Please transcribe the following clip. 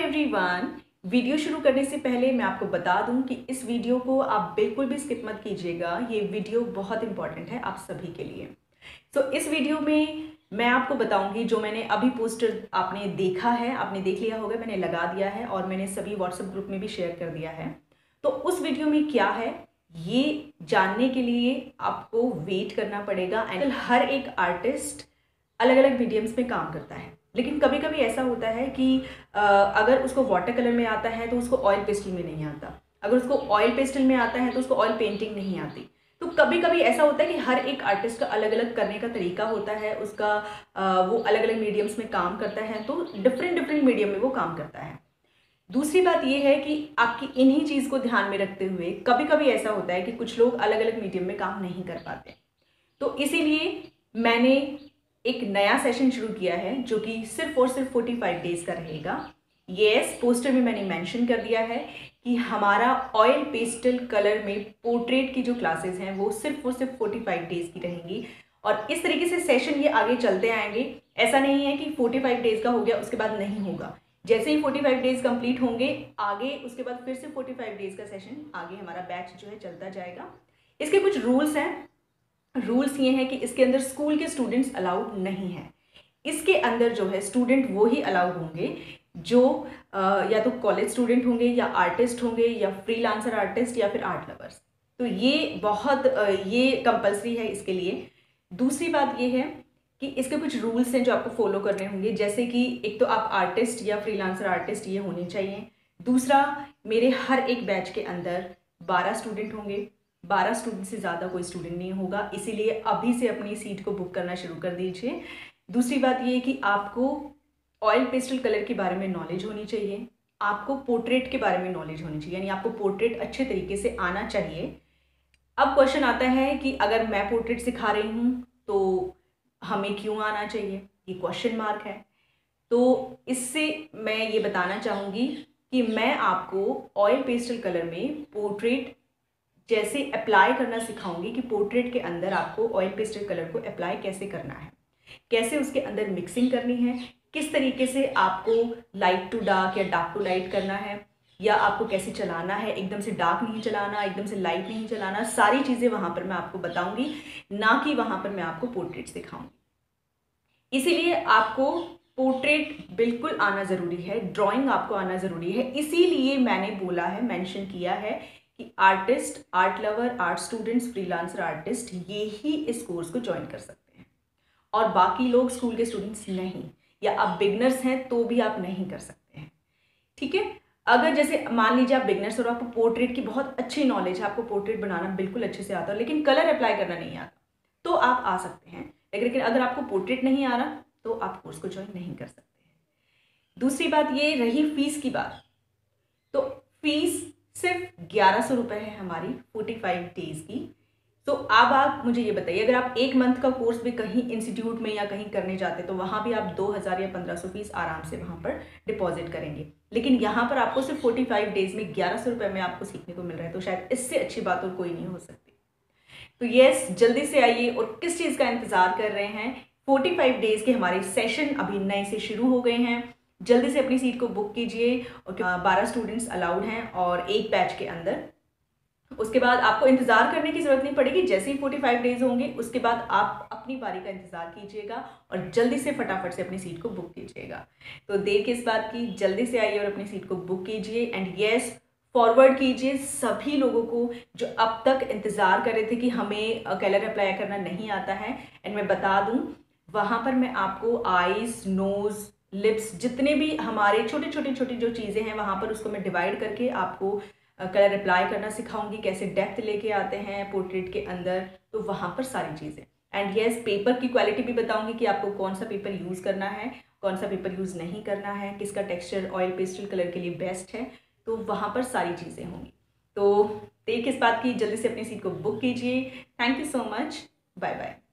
Everyone. Video शुरू करने से पहले मैं आपको बता दूं कि इस वीडियो को आप बिल्कुल भी स्किप मत कीजिएगा। ये वीडियो बहुत इंपॉर्टेंट है आप सभी के लिए। तो इस वीडियो में मैं आपको बताऊंगी जो मैंने अभी पोस्टर आपने देखा है, आपने देख लिया होगा, मैंने लगा दिया है और मैंने सभी व्हाट्सएप ग्रुप में भी शेयर कर दिया है। तो उस वीडियो में क्या है ये जानने के लिए आपको वेट करना पड़ेगा। एंड हर एक आर्टिस्ट अलग अलग मीडियम्स में काम करता है, लेकिन कभी कभी ऐसा होता है कि अगर उसको वाटर कलर में आता है तो उसको ऑयल पेस्टल में नहीं आता, अगर उसको ऑयल पेस्टल में आता है तो उसको ऑयल पेंटिंग नहीं आती। तो कभी कभी ऐसा होता है कि हर एक आर्टिस्ट का अलग अलग करने का तरीका होता है, उसका वो अलग अलग मीडियम्स में काम करता है, तो डिफरेंट डिफरेंट मीडियम में वो काम करता है। दूसरी बात ये है कि आपकी इन्हीं चीज़ को ध्यान में रखते हुए कभी कभी ऐसा होता है कि कुछ लोग अलग अलग मीडियम में काम नहीं कर पाते। तो इसीलिए मैंने एक नया सेशन शुरू किया है जो कि सिर्फ और सिर्फ 45 डेज का रहेगा। यस, पोस्टर में मैंने मेंशन कर दिया है कि हमारा ऑयल पेस्टल कलर में पोर्ट्रेट की जो क्लासेस हैं वो सिर्फ और सिर्फ 45 डेज की रहेंगी। और इस तरीके से सेशन ये आगे चलते आएंगे। ऐसा नहीं है कि 45 डेज का हो गया उसके बाद नहीं होगा। जैसे ही 45 डेज कंप्लीट होंगे आगे उसके बाद फिर से 45 डेज का सेशन आगे हमारा बैच जो है चलता जाएगा। इसके कुछ रूल्स हैं। रूल्स ये हैं कि इसके अंदर स्कूल के स्टूडेंट्स अलाउड नहीं हैं। इसके अंदर जो है स्टूडेंट वो ही अलाउड होंगे जो या तो कॉलेज स्टूडेंट होंगे या आर्टिस्ट होंगे या फ्रीलांसर आर्टिस्ट या फिर आर्ट लवर्स। तो ये बहुत ये कंपलसरी है इसके लिए। दूसरी बात ये है कि इसके कुछ रूल्स हैं जो आपको फॉलो करने होंगे, जैसे कि एक तो आप आर्टिस्ट या फ्रीलांसर आर्टिस्ट ये होने चाहिए। दूसरा, मेरे हर एक बैच के अंदर 12 स्टूडेंट होंगे। 12 स्टूडेंट से ज़्यादा कोई स्टूडेंट नहीं होगा, इसीलिए अभी से अपनी सीट को बुक करना शुरू कर दीजिए। दूसरी बात ये है कि आपको ऑयल पेस्टल कलर के बारे में नॉलेज होनी चाहिए, आपको पोर्ट्रेट के बारे में नॉलेज होनी चाहिए, यानी आपको पोर्ट्रेट अच्छे तरीके से आना चाहिए। अब क्वेश्चन आता है कि अगर मैं पोर्ट्रेट सिखा रही हूँ तो हमें क्यों आना चाहिए, ये क्वेश्चन मार्क है। तो इससे मैं ये बताना चाहूँगी कि मैं आपको ऑयल पेस्टल कलर में पोर्ट्रेट जैसे अप्लाई करना सिखाऊंगी कि पोर्ट्रेट के अंदर आपको ऑयल पेस्टल कलर को अप्लाई कैसे करना है, कैसे उसके अंदर मिक्सिंग करनी है, किस तरीके से आपको लाइट टू डार्क या डार्क टू लाइट करना है, या आपको कैसे चलाना है, एकदम से डार्क नहीं चलाना, एकदम से लाइट नहीं चलाना। सारी चीज़ें वहाँ पर मैं आपको बताऊंगी, ना कि वहाँ पर मैं आपको पोर्ट्रेट सिखाऊंगी। इसीलिए आपको पोर्ट्रेट बिल्कुल आना ज़रूरी है, ड्राइंग आपको आना ज़रूरी है। इसीलिए मैंने बोला है, मेंशन किया है कि artist, art lover, art students, freelancer artist ये ही इस कोर्स को ज्वाइन कर सकते हैं और बाकी लोग स्कूल के स्टूडेंट्स नहीं, या आप बिगनर्स हैं तो भी आप नहीं कर सकते हैं। ठीक है, अगर जैसे मान लीजिए आप बिगनर्स और आपको पोर्ट्रेट की बहुत अच्छी नॉलेज है, आपको पोर्ट्रेट बनाना बिल्कुल अच्छे से आता है लेकिन कलर अप्लाई करना नहीं आता, तो आप आ सकते हैं। लेकिन अगर आपको पोर्ट्रेट नहीं आ रहा तो आप कोर्स को ज्वाइन नहीं कर सकते हैं। दूसरी बात ये रही फीस की बात, तो फीस सिर्फ 1100 रुपये है हमारी 45 डेज की। तो अब आप मुझे ये बताइए, अगर आप एक मंथ का कोर्स भी कहीं इंस्टीट्यूट में या कहीं करने जाते तो वहाँ भी आप 2000 या 1500 फीस आराम से वहाँ पर डिपॉजिट करेंगे, लेकिन यहाँ पर आपको सिर्फ 45 डेज में 1100 रुपये में आपको सीखने को मिल रहा है, तो शायद इससे अच्छी बात और कोई नहीं हो सकती। तो यस, जल्दी से आइए। और किस चीज़ का इंतज़ार कर रहे हैं? 45 डेज के हमारे सेशन अभी नए से शुरू हो गए हैं। जल्दी से अपनी सीट को बुक कीजिए। और 12 स्टूडेंट्स अलाउड हैं और एक बैच के अंदर। उसके बाद आपको इंतज़ार करने की ज़रूरत नहीं पड़ेगी। जैसे ही 45 डेज होंगे उसके बाद आप अपनी बारी का इंतज़ार कीजिएगा और जल्दी से फटाफट से अपनी सीट को बुक कीजिएगा। तो देर किस बात की, जल्दी से आइए और अपनी सीट को बुक कीजिए। एंड यस, फॉरवर्ड कीजिए सभी लोगों को जो अब तक इंतज़ार कर रहे थे कि हमें कलर अप्लाई करना नहीं आता है। एंड मैं बता दूँ, वहाँ पर मैं आपको आईज, नोज़, लिप्स, जितने भी हमारे छोटे छोटे जो चीज़ें हैं वहाँ पर उसको मैं डिवाइड करके आपको कलर अप्लाई करना सिखाऊंगी, कैसे डेप्थ लेके आते हैं पोर्ट्रेट के अंदर, तो वहाँ पर सारी चीज़ें। एंड यस, पेपर की क्वालिटी भी बताऊंगी कि आपको कौन सा पेपर यूज़ करना है, कौन सा पेपर यूज़ नहीं करना है, किसका टेक्सचर ऑयल पेस्टल कलर के लिए बेस्ट है, तो वहाँ पर सारी चीज़ें होंगी। तो देर किस बात की, जल्दी से अपनी सीट को बुक कीजिए। Thank you so much, bye bye.